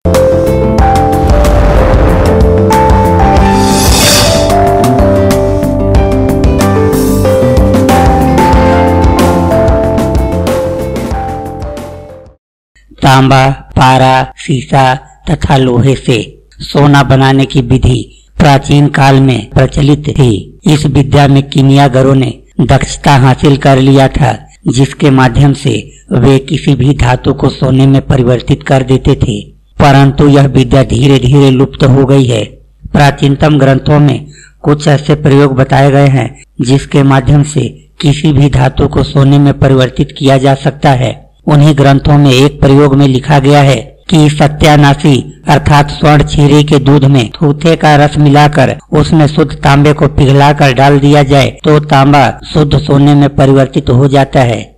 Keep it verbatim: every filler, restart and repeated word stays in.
तांबा, पारा, सीसा तथा लोहे से सोना बनाने की विधि प्राचीन काल में प्रचलित थी। इस विद्या में कीमियागरों ने दक्षता हासिल कर लिया था, जिसके माध्यम से वे किसी भी धातु को सोने में परिवर्तित कर देते थे। परंतु यह विद्या धीरे धीरे लुप्त हो गई है। प्राचीनतम ग्रंथों में कुछ ऐसे प्रयोग बताए गए हैं जिसके माध्यम से किसी भी धातु को सोने में परिवर्तित किया जा सकता है। उन्हीं ग्रंथों में एक प्रयोग में लिखा गया है कि सत्यानाशी अर्थात स्वर्ण क्षीरी के दूध में थूथे का रस मिलाकर उसमें शुद्ध तांबे को पिघलाकर डाल दिया जाए तो तांबा शुद्ध सोने में परिवर्तित हो जाता है।